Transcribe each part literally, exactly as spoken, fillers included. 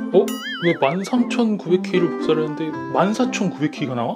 어? 왜 만 삼천구백 케이를 복사를 했는데 만 사천구백 케이가 나와?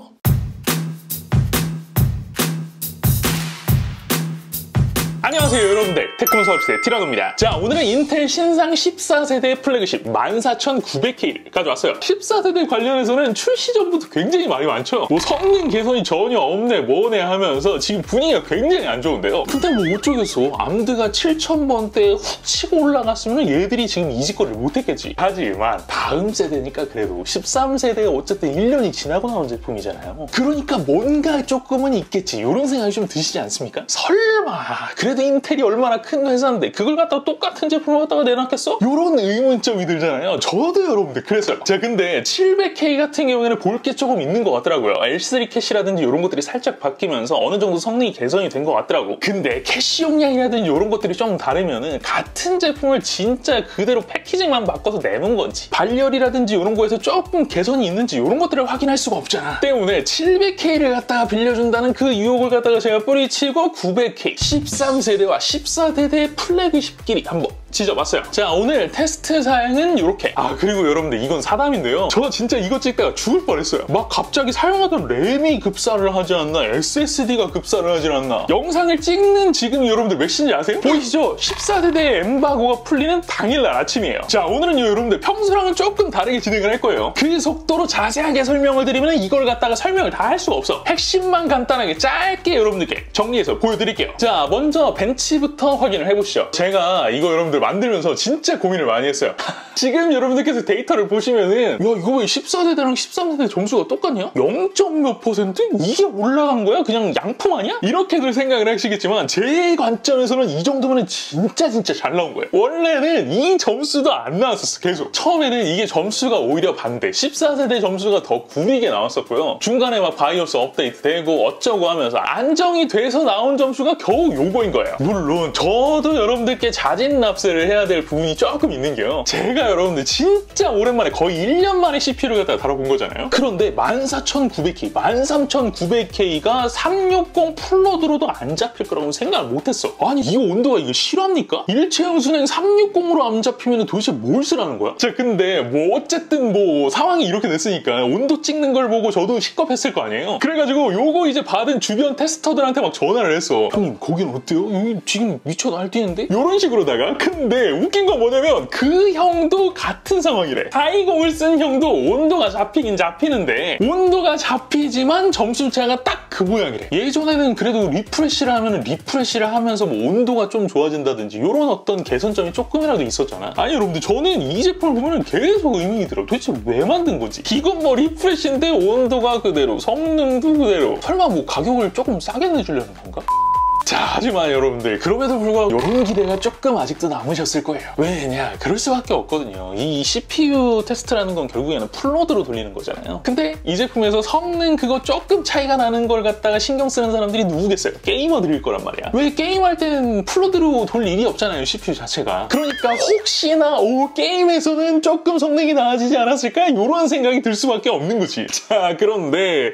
안녕하세요 여러분들, 테크노 서울시대 티라노입니다. 자, 오늘은 인텔 신상 십사 세대 플래그십 만 사천구백 케이를 가져왔어요. 십사 세대 관련해서는 출시 전부터 굉장히 말이 많죠. 뭐 성능 개선이 전혀 없네 뭐네 하면서 지금 분위기가 굉장히 안 좋은데요. 근데 뭐 어쩌겠어, 암드가 칠천 번대에 훅 치고 올라갔으면 얘들이 지금 이 짓거리를 못했겠지. 하지만 다음 세대니까 그래도 십삼 세대가 어쨌든 일 년이 지나고 나온 제품이잖아요. 그러니까 뭔가 조금은 있겠지, 이런 생각이 좀 드시지 않습니까? 설마 그래도 인텔이 얼마나 큰 회사인데 그걸 갖다가 똑같은 제품을 갖다가 내놨겠어? 이런 의문점이 들잖아요. 저도 여러분들 그랬어요. 자, 근데 칠백 케이 같은 경우에는 볼 게 조금 있는 것 같더라고요. 엘 쓰리 캐시라든지 이런 것들이 살짝 바뀌면서 어느 정도 성능이 개선이 된 것 같더라고. 근데 캐시 용량이라든지 이런 것들이 좀 다르면은 같은 제품을 진짜 그대로 패키징만 바꿔서 내는 건지 발열이라든지 이런 거에서 조금 개선이 있는지 이런 것들을 확인할 수가 없잖아. 때문에 칠백 케이를 갖다가 빌려준다는 그 유혹을 갖다가 제가 뿌리치고 구백 케이 십삼 세대와 십사 세대의 플래그십끼리 한번 지져봤어요. 자, 오늘 테스트 사양은 이렇게. 아, 그리고 여러분들 이건 사담인데요. 저 진짜 이거 찍다가 죽을 뻔했어요. 막 갑자기 사용하던 램이 급사를 하지 않나, 에스에스디가 급사를 하지 않나. 영상을 찍는 지금 여러분들 몇 시인지 아세요? 보이시죠? 십사 세대의 엠바고가 풀리는 당일날 아침이에요. 자, 오늘은요 여러분들 평소랑은 조금 다르게 진행을 할 거예요. 그 속도로 자세하게 설명을 드리면 이걸 갖다가 설명을 다 할 수가 없어. 핵심만 간단하게 짧게 여러분들께 정리해서 보여드릴게요. 자, 먼저 벤치부터 확인을 해보시죠. 제가 이거 여러분들 만들면서 진짜 고민을 많이 했어요. 지금 여러분들께서 데이터를 보시면은 야, 이거 왜 십사 세대랑 십삼 세대 점수가 똑같냐? 영 점 몇 퍼센트? 이게 올라간 거야? 그냥 양품 아니야? 이렇게들 생각을 하시겠지만 제 관점에서는 이 정도면 진짜 진짜 잘 나온 거예요. 원래는 이 점수도 안 나왔었어. 계속 처음에는 이게 점수가 오히려 반대, 십사 세대 점수가 더 구리게 나왔었고요. 중간에 막 바이오스 업데이트 되고 어쩌고 하면서 안정이 돼서 나온 점수가 겨우 요거인 거예요. 물론 저도 여러분들께 자진납세를 해야 될 부분이 조금 있는 게요, 제가 여러분들 진짜 오랜만에 거의 일 년 만에 씨피유를 갖다가 다뤄본 거잖아요. 그런데 만 사천구백 케이, 만 삼천구백 케이가 삼백육십 풀로드로도 안 잡힐 거라고 생각을 못했어. 아니, 이 온도가 이거 실화입니까? 일체형 순행 삼백육십으로 안 잡히면 도대체 뭘 쓰라는 거야? 자, 근데 뭐 어쨌든 뭐 상황이 이렇게 됐으니까 온도 찍는 걸 보고 저도 식겁했을 거 아니에요. 그래가지고 요거 이제 받은 주변 테스터들한테 막 전화를 했어. 형님, 거긴 어때요? 여기 지금 미쳐 날뛰는데? 이런 식으로다가. 근데 웃긴 건 뭐냐면 그 형도 같은 상황이래. 사백이십을 쓴 형도 온도가 잡히긴 잡히는데 온도가 잡히지만 점수차가 딱 그 모양이래. 예전에는 그래도 리프레시를 하면 리프레시를 하면서 뭐 온도가 좀 좋아진다든지 이런 어떤 개선점이 조금이라도 있었잖아. 아니 여러분들, 저는 이 제품을 보면 계속 의문이 들어. 도대체 왜 만든 거지? 이건 뭐 리프레시인데 온도가 그대로, 성능도 그대로. 설마 뭐 가격을 조금 싸게 내주려는 건가? 자, 하지만 여러분들 그럼에도 불구하고 이런 기대가 조금 아직도 남으셨을 거예요. 왜냐? 그럴 수밖에 없거든요. 이 씨피유 테스트라는 건 결국에는 풀로드로 돌리는 거잖아요. 근데 이 제품에서 성능 그거 조금 차이가 나는 걸 갖다가 신경 쓰는 사람들이 누구겠어요? 게이머들일 거란 말이야. 왜 게임할 땐 풀로드로 돌 일이 없잖아요, 씨피유 자체가. 그러니까 혹시나 오, 게임에서는 조금 성능이 나아지지 않았을까? 이런 생각이 들 수밖에 없는 거지. 자, 그런데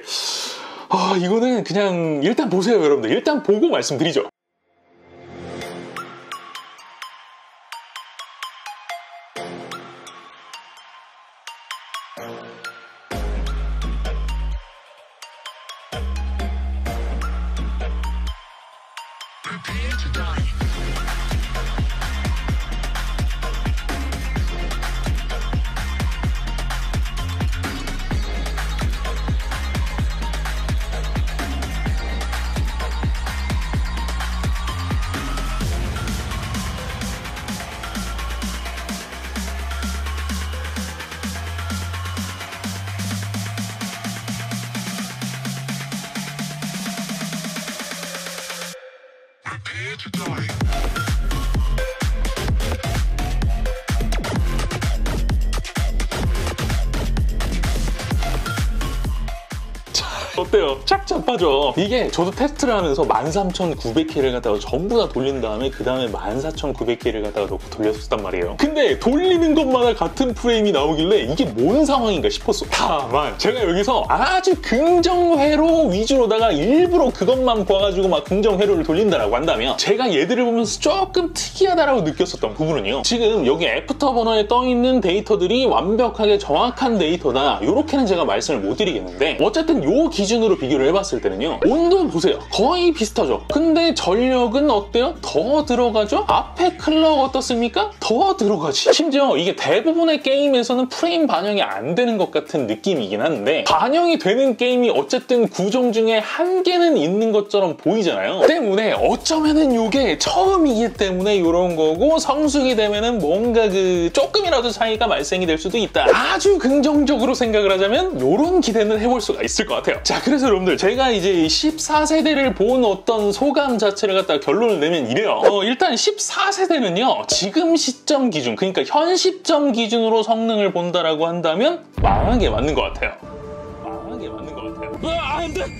아, 이거는 그냥 일단 보세요 여러분들. 일단 보고 말씀드리죠. 어때요? 쫙 잡아줘. 이게 저도 테스트를 하면서 만 삼천구백 케이를 갖다가 전부 다 돌린 다음에 그 다음에 만 사천구백 케이를 갖다가 넣고 돌렸었단 말이에요. 근데 돌리는 것마다 같은 프레임이 나오길래 이게 뭔 상황인가 싶었어. 다만 제가 여기서 아주 긍정회로 위주로다가 일부러 그것만 봐가지고 막 긍정회로를 돌린다라고 한다면 제가 얘들을 보면서 조금 특이하다라고 느꼈었던 부분은요. 지금 여기 애프터버너에 떠있는 데이터들이 완벽하게 정확한 데이터다. 이렇게는 제가 말씀을 못 드리겠는데 어쨌든 요 기준으로 비교를 해봤을 때는요. 온도 보세요. 거의 비슷하죠. 근데 전력은 어때요? 더 들어가죠? 앞에 클럭 어떻습니까? 더 들어가지. 심지어 이게 대부분의 게임에서는 프레임 반영이 안 되는 것 같은 느낌이긴 한데 반영이 되는 게임이 어쨌든 구종 중에 한 개는 있는 것처럼 보이잖아요. 때문에 어쩌면은 이게 처음이기 때문에 이런 거고 성숙이 되면은 뭔가 그 조금이라도 차이가 발생이 될 수도 있다. 아주 긍정적으로 생각을 하자면 이런 기대는 해볼 수가 있을 것 같아요. 자, 그래서 여러분들 제가 이제 십사 세대를 본 어떤 소감 자체를 갖다가 결론을 내면 이래요. 어, 일단 십사 세대는요. 지금 시점 기준, 그러니까 현 시점 기준으로 성능을 본다라고 한다면 망하게 맞는 것 같아요. 망하게 맞는 것 같아요. 으아, 안 돼!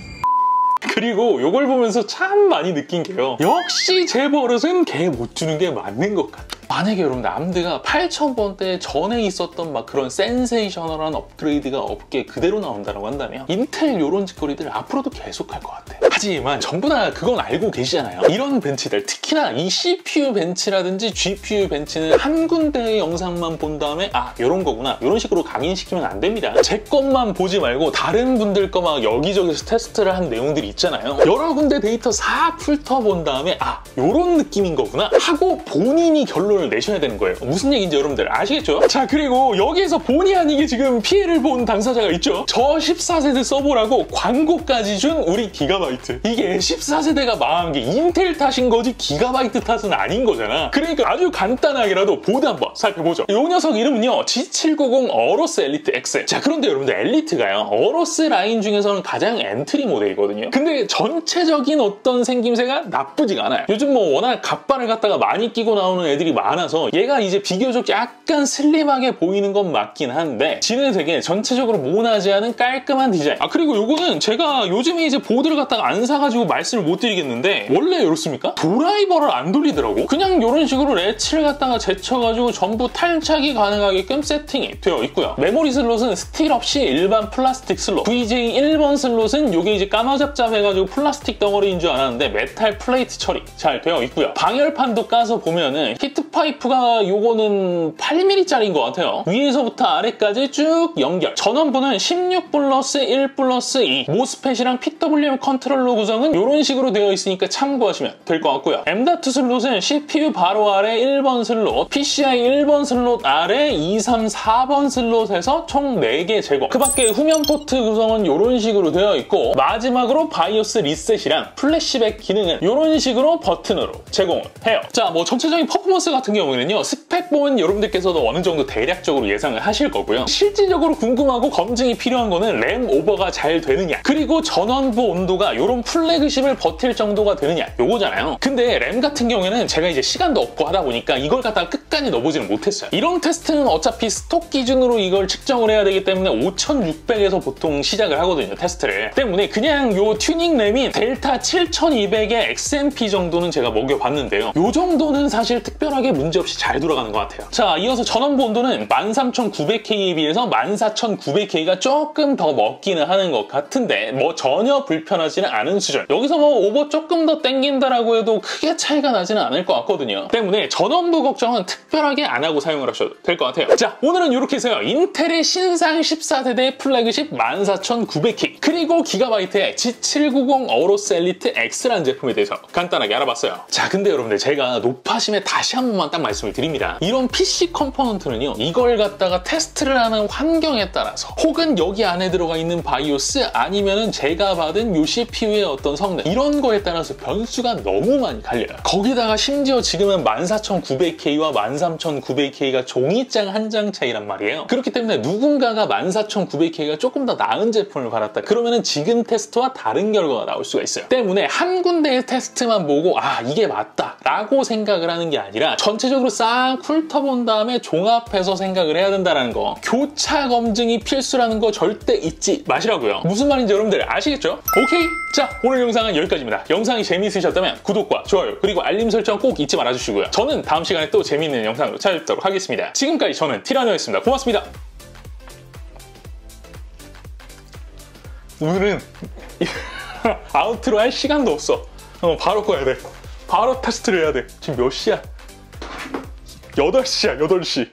그리고 이걸 보면서 참 많이 느낀 게요. 역시 제 버릇은 개 못 주는 게 맞는 것 같아. 만약에 여러분들 암드가 팔천 번대 전에 있었던 막 그런 센세이셔널한 업그레이드가 없게 그대로 나온다고 한다면 인텔 요런 짓거리들 앞으로도 계속 할 것 같아. 하지만 전부 다 그건 알고 계시잖아요. 이런 벤치들, 특히나 이 씨피유 벤치라든지 지피유 벤치는 한 군데의 영상만 본 다음에 아, 이런 거구나. 이런 식으로 강의시키면 안 됩니다. 제 것만 보지 말고 다른 분들 거 막 여기저기서 테스트를 한 내용들이 있잖아요. 여러 군데 데이터 싹 훑어본 다음에 아, 이런 느낌인 거구나 하고 본인이 결론을 내셔야 되는 거예요. 무슨 얘기인지 여러분들 아시겠죠? 자, 그리고 여기에서 본의 아니게 지금 피해를 본 당사자가 있죠. 저 십사 세대 써보라고 광고까지 준 우리 기가바이트. 이게 십사 세대가 망한 게 인텔 탓인 거지 기가바이트 탓은 아닌 거잖아. 그러니까 아주 간단하게라도 보드 한번 살펴보죠. 이 녀석 이름은요. 지 칠백구십 어로스 엘리트 엑스. 자, 그런데 여러분들 엘리트가요. 어로스 라인 중에서는 가장 엔트리 모델이거든요. 근데 전체적인 어떤 생김새가 나쁘지가 않아요. 요즘 뭐 워낙 갑바를 갖다가 많이 끼고 나오는 애들이 많아서 얘가 이제 비교적 약간 슬림하게 보이는 건 맞긴 한데 지는 되게 전체적으로 모나지 않은 깔끔한 디자인. 아, 그리고 요거는 제가 요즘에 이제 보드를 갖다가 안 사가지고 말씀을 못 드리겠는데 원래 이렇습니까? 드라이버를 안 돌리더라고. 그냥 이런 식으로 레치를 갖다가 제쳐가지고 전부 탈착이 가능하게끔 세팅이 되어 있고요. 메모리 슬롯은 스틸 없이 일반 플라스틱 슬롯. 브이제이 일 번 슬롯은 요게 이제 까마잡잡해가지고 플라스틱 덩어리인 줄 알았는데 메탈 플레이트 처리 잘 되어 있고요. 방열판도 까서 보면은 히트 파이프가 요거는 팔 밀리미터짜리인 것 같아요. 위에서부터 아래까지 쭉 연결. 전원부는 십육 플러스 일 플러스 이. 모스펫이랑 피더블유엠 컨트롤러 구성은 이런 식으로 되어 있으니까 참고하시면 될 것 같고요. 엠 닷 투 슬롯은 씨피유 바로 아래 일 번 슬롯, 피씨아이 일 번 슬롯 아래 이, 삼, 사 번 슬롯에서 총 네 개 제공. 그 밖에 후면 포트 구성은 이런 식으로 되어 있고 마지막으로 바이오스 리셋이랑 플래시백 기능은 이런 식으로 버튼으로 제공을 해요. 자, 뭐 전체적인 퍼포먼스 같은 경우에는요. 스펙 보면 여러분들께서도 어느 정도 대략적으로 예상을 하실 거고요. 실질적으로 궁금하고 검증이 필요한 거는 램 오버가 잘 되느냐, 그리고 전원부 온도가 이런 플래그십을 버틸 정도가 되느냐, 요거잖아요. 근데 램 같은 경우에는 제가 이제 시간도 없고 하다 보니까 이걸 갖다가 끝까지 넣어보지는 못했어요. 이런 테스트는 어차피 스톡 기준으로 이걸 측정을 해야 되기 때문에 오천육백에서 보통 시작을 하거든요, 테스트를. 때문에 그냥 요 튜닝 램이 델타 칠천이백의 엑스엠피 정도는 제가 먹여봤는데요. 요 정도는 사실 특별하게 문제없이 잘 돌아가는 것 같아요. 자, 이어서 전원부 온도는 만 삼천구백 케이에 비해서 만 사천구백 케이가 조금 더 먹기는 하는 것 같은데 뭐 전혀 불편하지는 않은 수준. 여기서 뭐 오버 조금 더 땡긴다라고 해도 크게 차이가 나지는 않을 것 같거든요. 때문에 전원부 걱정은 특별하게 안 하고 사용을 하셔도 될 것 같아요. 자, 오늘은 이렇게 해서요. 인텔의 신상 십사 세대 플래그십 만 사천구백 케이 그리고 기가바이트의 지 칠백구십 어로스 엘리트 X라는 제품에 대해서 간단하게 알아봤어요. 자, 근데 여러분들 제가 높아심에 다시 한 번만 딱 말씀을 드립니다. 이런 피씨 컴포넌트는요. 이걸 갖다가 테스트를 하는 환경에 따라서 혹은 여기 안에 들어가 있는 바이오스 아니면은 제가 받은 요 씨피유의 어떤 성능 이런 거에 따라서 변수가 너무 많이 갈려요. 거기다가 심지어 지금은 만 사천구백 케이와 만 만 삼천 구백 케이가 종이장 한 장 차이란 말이에요. 그렇기 때문에 누군가가 만 사천 구백 케이가 조금 더 나은 제품을 받았다. 그러면은 지금 테스트와 다른 결과가 나올 수가 있어요. 때문에 한 군데의 테스트만 보고 아 이게 맞다 라고 생각을 하는 게 아니라 전체적으로 싹 훑어본 다음에 종합해서 생각을 해야 된다는 거. 교차 검증이 필수라는 거 절대 잊지 마시라고요. 무슨 말인지 여러분들 아시겠죠? 오케이? 자, 오늘 영상은 여기까지입니다. 영상이 재미있으셨다면 구독과 좋아요 그리고 알림 설정 꼭 잊지 말아주시고요. 저는 다음 시간에 또 재미있는 영상으로 찾아뵙도록 하겠습니다. 지금까지 저는 티라노였습니다. 고맙습니다. 오늘은 아우트로 할 시간도 없어. 어, 바로 꺼야 돼. 바로 테스트를 해야 돼. 지금 몇 시야? 여덟 시야, 여덟 시.